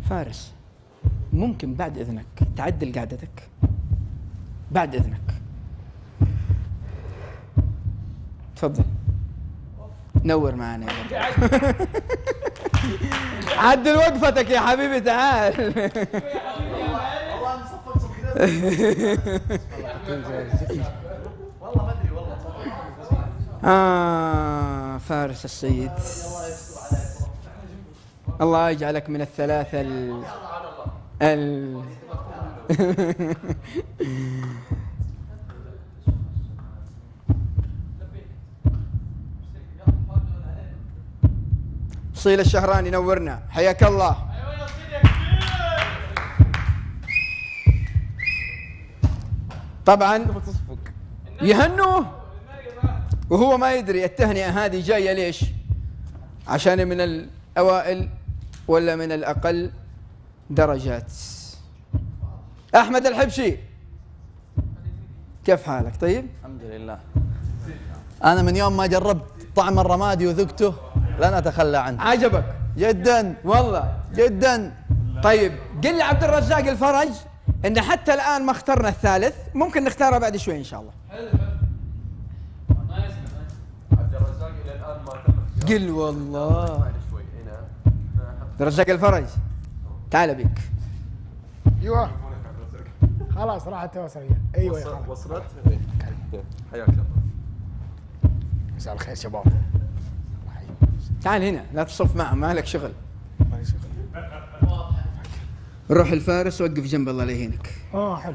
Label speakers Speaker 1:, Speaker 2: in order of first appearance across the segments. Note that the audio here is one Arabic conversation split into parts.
Speaker 1: فارس ممكن بعد إذنك تعدل قعدتك؟ بعد إذنك تفضل نور معنا يا عدل وقفتك يا حبيبي تعال.
Speaker 2: والله ما ادري والله.
Speaker 1: فارس السيد الله يجعلك من الثلاثة صيل الشهراني نورنا حياك الله. طبعا يهنوه وهو ما يدري التهنئة هذه جاية ليش، عشان من الأوائل ولا من الأقل درجات. أحمد الحبشي كيف حالك؟ طيب
Speaker 3: الحمد لله. أنا من يوم ما جربت طعم الرمادي وذقته لن أتخلى عنه.
Speaker 1: عجبك؟
Speaker 3: جدا
Speaker 1: والله
Speaker 3: جدا.
Speaker 1: طيب قل لي عبد الرزاق الفرج إن حتى الآن ما اخترنا الثالث، ممكن نختاره بعد شوي إن شاء الله.
Speaker 2: عبد الرزاق الى الان ما تم.
Speaker 1: قل والله.
Speaker 2: شوي هنا.
Speaker 1: عبد الرزاق الفرج تعال بك.
Speaker 4: ايوه خلاص راحت وصلت. ايوه يا خلاص
Speaker 2: وصلت. حياك الله.
Speaker 4: مساء الخير شباب.
Speaker 1: تعال هنا لا تصف معه ما لك شغل. روح الفارس وقف جنب الله لا يهينك.
Speaker 4: حلو.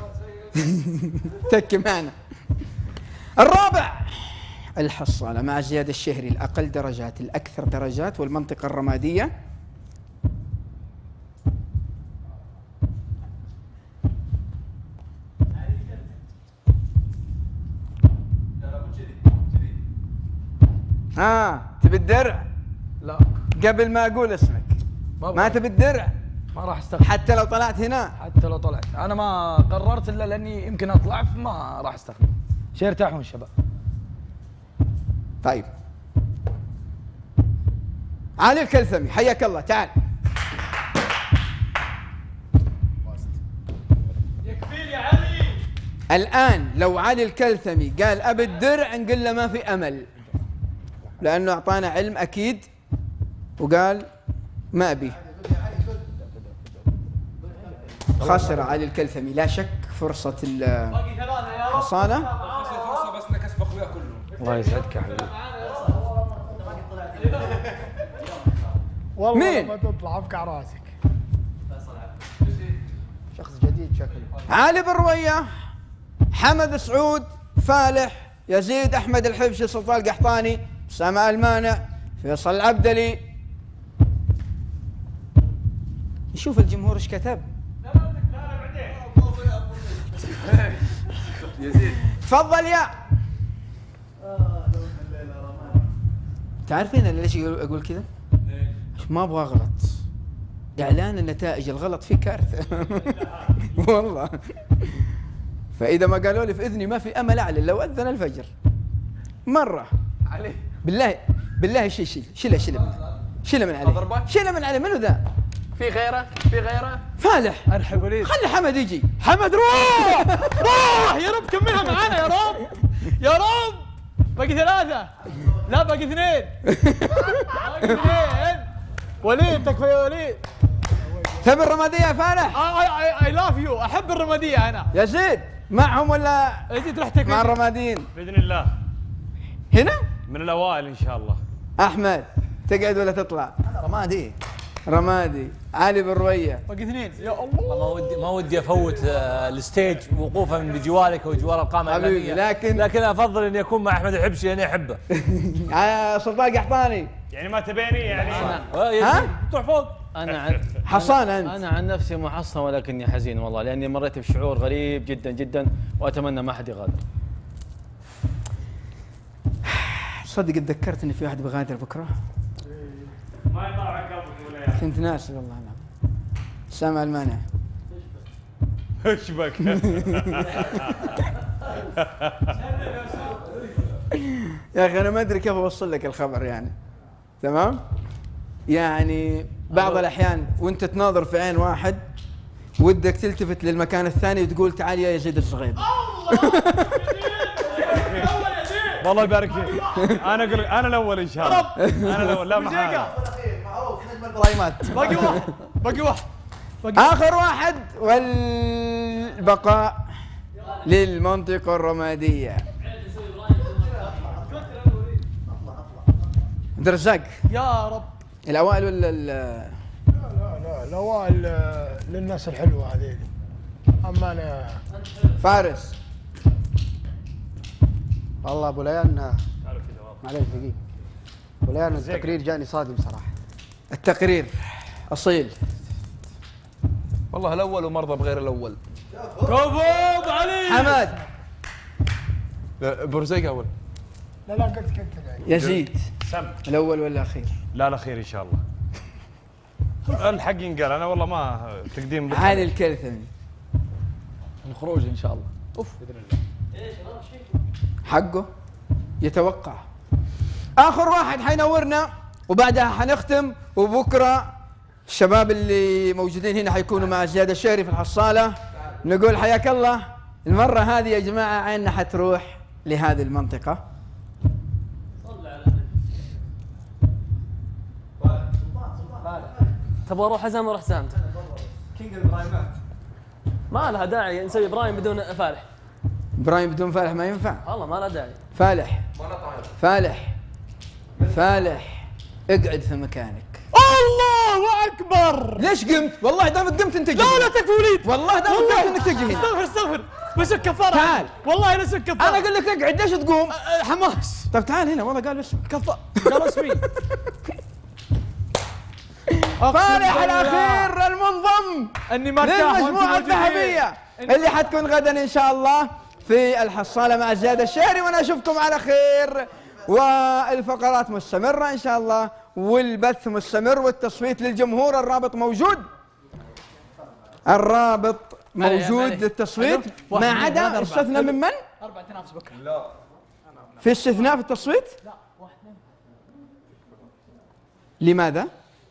Speaker 1: تك معنا. الرابع الحصالة مع زياد الشهري، الأقل درجات الأكثر درجات والمنطقة الرمادية. تبي الدرع؟
Speaker 3: لا
Speaker 1: قبل ما أقول اسمك ما تبي الدرع؟
Speaker 3: ما راح استخدم
Speaker 1: حتى لو طلعت هنا؟
Speaker 3: حتى لو طلعت أنا ما قررت إلا لأني يمكن أطلع فما راح استخدم. شي يرتاحون الشباب.
Speaker 1: طيب علي الكلثمي حياك الله تعال.
Speaker 2: يكفيني يا علي.
Speaker 1: الآن لو علي الكلثمي قال أبي الدرع نقول له ما في أمل، لأنه أعطانا علم أكيد وقال ما أبي. خسر علي الكلثمي لا شك فرصة الحصانة.
Speaker 2: فرصه بس نكسب اخويا كله.
Speaker 3: الله يسعدك يا حبيبي.
Speaker 4: والله
Speaker 1: مين؟
Speaker 4: ما تطلع افقع راسك.
Speaker 1: شخص جديد شكله. علي بن روية، حمد سعود، فالح، يزيد أحمد الحبشي، سلطان القحطاني، أسامة المانع، فيصل العبدلي. نشوف الجمهور ايش كتب.
Speaker 2: يزيد
Speaker 1: تفضل يا. تعرفين انا ليش اقول كذا؟ ما ابغى اغلط. اعلان النتائج الغلط فيه كارثه. والله. فاذا ما قالوا لي في اذني ما في امل اعلن لو اذن الفجر. مره.
Speaker 2: علي.
Speaker 1: بالله شيله من عليه. شيله من عليه. منو ذا؟
Speaker 2: في غيره؟ في غيره؟
Speaker 1: فالح.
Speaker 3: ارحب وليد.
Speaker 1: خلي حمد يجي.
Speaker 2: حمد روح روح يا رب كملها معانا يا رب يا رب. باقي 3 لا باقي 2 باقي 2. وليد تكفى يا وليد.
Speaker 1: تبي الرمادية يا فالح؟
Speaker 2: اي لاف يو. احب الرماديه انا.
Speaker 1: يزيد معهم ولا
Speaker 2: يزيد رحتك
Speaker 1: مع الرماديين؟
Speaker 5: باذن الله
Speaker 1: هنا؟
Speaker 5: من الاوائل ان شاء الله.
Speaker 1: احمد تقعد ولا تطلع؟
Speaker 3: رمادي.
Speaker 1: رمادي. علي بن روية.
Speaker 2: باقي 2 يا الله.
Speaker 5: ما ودي افوت الستيج وقوفا بجوارك وجوار القامه
Speaker 1: حبيبي
Speaker 5: الإعلامية. لكن افضل اني اكون مع احمد الحبشي لاني احبه.
Speaker 1: سلطان قحطاني.
Speaker 5: يعني ما تبيني يعني
Speaker 1: ها؟
Speaker 5: تروح فوق.
Speaker 1: حصان انت.
Speaker 6: أنا عن نفسي محصن ولكني حزين والله لأني مريت بشعور غريب جدا جدا وأتمنى ما حد يغادر.
Speaker 1: صدق اتذكرت ان في واحد بغادر بكره.
Speaker 5: ما يطلع عقابك ولا
Speaker 1: كنت ناسي والله. نعم. سامع المانع.
Speaker 5: ايش بك؟
Speaker 1: يا اخي انا ما ادري كيف اوصل لك الخبر يعني. تمام؟ يعني بعض الأحيان وأنت تناظر في عين واحد ودك تلتفت للمكان الثاني وتقول تعال يا يزيد الصغيب.
Speaker 2: والله يبارك فيك. انا اقول انا الاول ان شاء الله. انا الاول لا محاله.
Speaker 3: معروف نجم البرايمات.
Speaker 2: باقي واحد باقي واحد
Speaker 1: آخر واحد والبقاء للمنطقة الرمادية. عبد الرزاق
Speaker 2: يا رب.
Speaker 1: الأوائل ولا
Speaker 4: لا الاوائل للناس الحلوه هذيل. اما انا
Speaker 1: فارس؟
Speaker 7: والله ابو ليان معليش دقيقة. ابو ليان التقرير جاني صادم صراحة.
Speaker 1: التقرير أصيل.
Speaker 8: والله الاول ومرضى بغير الاول.
Speaker 2: كفو علي.
Speaker 1: حماد؟
Speaker 8: بورزيق اول.
Speaker 4: لا قلت كنت
Speaker 1: يزيد؟
Speaker 2: سم.
Speaker 1: الأول ولا الأخير؟
Speaker 2: لا الاخير ان شاء الله. الحق ينقال انا والله ما تقديم
Speaker 1: علي الكلثمي
Speaker 3: الخروج ان شاء الله.
Speaker 1: حقه يتوقع. آخر واحد حينورنا وبعدها حنختم، وبكرة الشباب اللي موجودين هنا حيكونوا مع زياد الشهري في الحصالة. نقول حياك الله. المرة هذه يا جماعة عيننا حتروح لهذه المنطقة.
Speaker 9: تبغى اروح حزام وروح حزام. كينج البرايمات ما لها داعي نسوي ابراهيم بدون فالح.
Speaker 1: إبراهيم بدون فالح ما ينفع.
Speaker 9: والله ما لها داعي.
Speaker 1: فالح فالح اقعد في مكانك.
Speaker 2: الله اكبر.
Speaker 1: ليش قمت؟ والله دامك قمت انت جهي.
Speaker 2: لا تكفي وليد.
Speaker 1: والله دامك قمت انك تجي هنا.
Speaker 2: استغفر بسك كفاره.
Speaker 1: تعال.
Speaker 2: والله لسك كفاره.
Speaker 1: انا اقول لك اقعد ليش تقوم؟
Speaker 2: حماس.
Speaker 1: طب تعال هنا والله قال اسمك.
Speaker 2: قال اسمي.
Speaker 1: فالح الاخير المنضم
Speaker 2: اني مرتاح
Speaker 1: للمجموعة الذهبية اللي حتكون غدا ان شاء الله في الحصالة مع زياد الشهري. وانا اشوفكم على خير، والفقرات مستمرة ان شاء الله، والبث مستمر، والتصويت للجمهور. الرابط موجود، الرابط موجود للتصويت، ما عدا استثنى من
Speaker 2: 4 تنافس بكره. لا
Speaker 1: في استثناء في التصويت؟
Speaker 2: لا 1 2.
Speaker 1: لماذا؟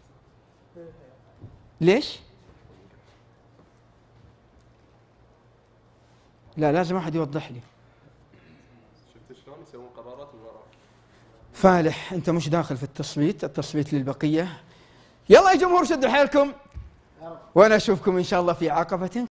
Speaker 1: ليش؟ لا لازم احد يوضح لي.
Speaker 8: شفت شلون يسوون قرارات من وراء؟
Speaker 1: فالح انت مش داخل في التصويت، التصويت للبقية. يلا يا جمهور شدوا حيلكم، وانا اشوفكم ان شاء الله في عقبة